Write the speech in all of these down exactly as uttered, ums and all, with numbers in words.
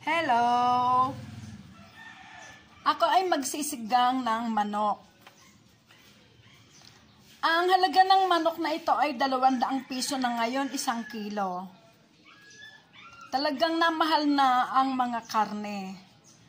Hello! Ako ay magsisigang ng manok. Ang halaga ng manok na ito ay dalawang daang piso na ngayon, isang kilo. Talagang namahal na ang mga karne.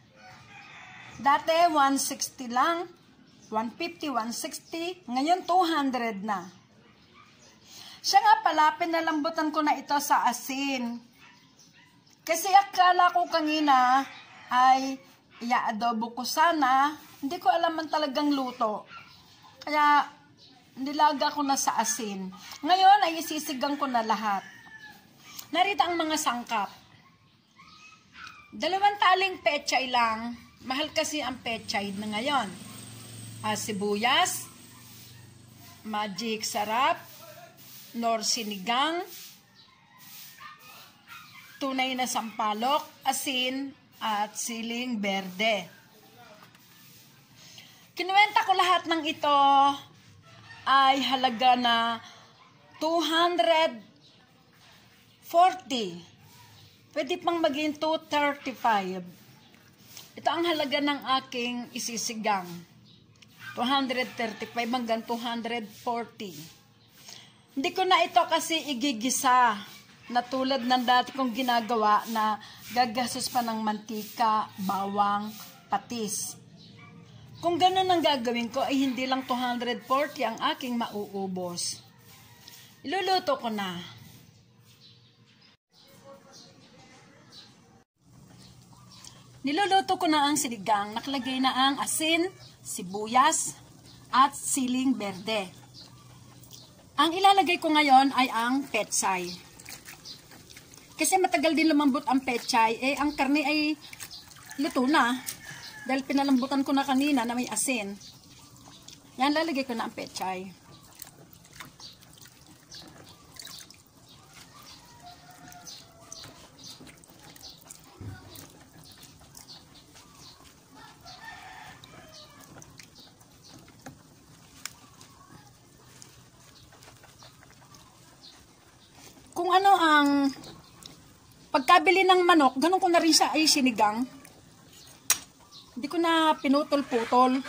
Dati one sixty lang, one fifty, one sixty, ngayon two hundred na. Siya nga pala, pinalambutan ko na ito sa asin. Kasi akala ko kanina ay ia-adobo ko sana, hindi ko alam man talagang luto. Kaya nilaga ko na sa asin. Ngayon ay isisigang ko na lahat. Narito ang mga sangkap. Dalawang taling pechay lang. Mahal kasi ang pechay na ngayon. Ah, sibuyas, magic sarap, nor sinigang, tunay na sampalok, asin, at siling berde. Kinuwenta ko lahat ng ito ay halaga na two hundred forty. Pwede pang maging two thirty-five. Ito ang halaga ng aking isisigang. two hundred thirty-five hanggang two hundred forty. Hindi ko na ito kasi igigisa na tulad ng dati kong ginagawa na gagastos pa ng mantika, bawang, patis. Kung ganun ang gagawin ko ay hindi lang two hundred forty ang aking mauubos. Iluluto ko na. Niluluto ko na ang sinigang. Nakalagay na ang asin, sibuyas, at siling berde. Ang ilalagay ko ngayon ay ang pechay. Kasi matagal din lumambot ang pechay, eh ang karne ay luto na. Dahil pinalambutan ko na kanina na may asin. Yan, lalagay ko na ang pechay. Kung ano ang pagkabili ng manok, ganun ko na rin siya ay sinigang. Hindi ko na pinutol-putol.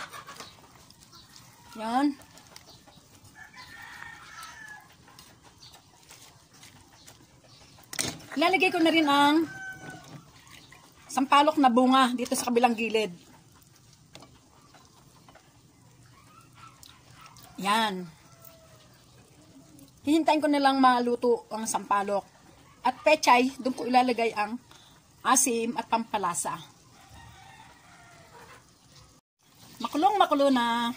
Yan. Ilalagay ko na rin ang sampalok na bunga dito sa kabilang gilid. Yan. Hihintayin ko na lang maluto ang sampalok. At pechay, doon ko ilalagay ang asim at pampalasa. Makulong makulo na.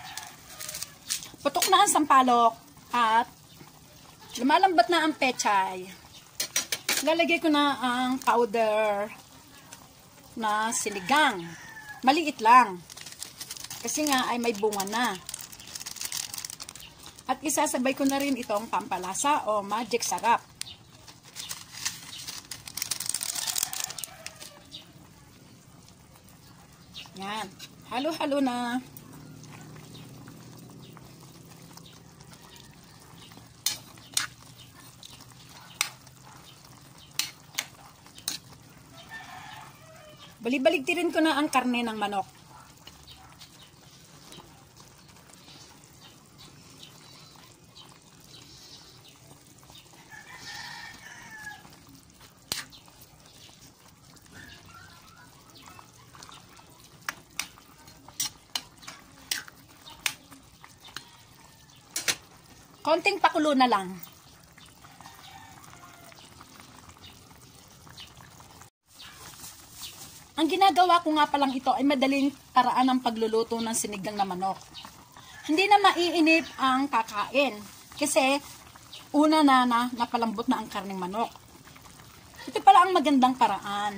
Putok na ang sampalok at lumalambat na ang pechay. Lalagay ko na ang powder na sinigang. Maliit lang. Kasi nga ay may bunga na. At isasabay ko na rin itong pampalasa o magic sarap. Yan. Halo-halo na. Balik-baliktirin ko na ang karne ng manok. Konting pakulo na lang. Ang ginagawa ko nga palang ito ay madaling paraan ng pagluluto ng sinigang na manok. Hindi na maiinip ang kakain. Kasi una na na napalambot na ang karneng manok. Ito pala ang magandang paraan.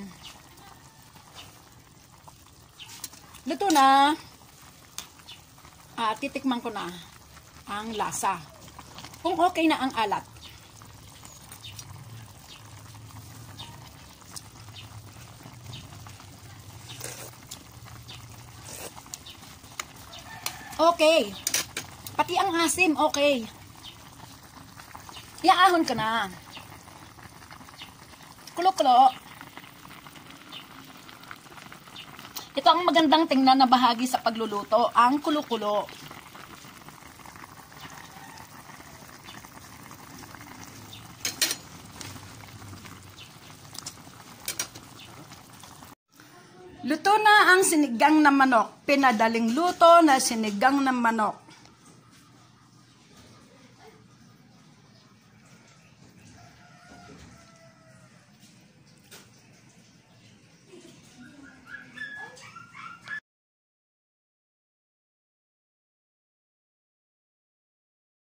Luto na. Ah, titikman ko na ang lasa. Kung okay na ang alat. Okay. Pati ang asim, okay. Iaahon ko na. Kulo-kulo. Ito ang magandang tingnan na bahagi sa pagluluto, ang kulo-kulo. Luto na ang sinigang na manok. Pinadaling luto na sinigang na manok.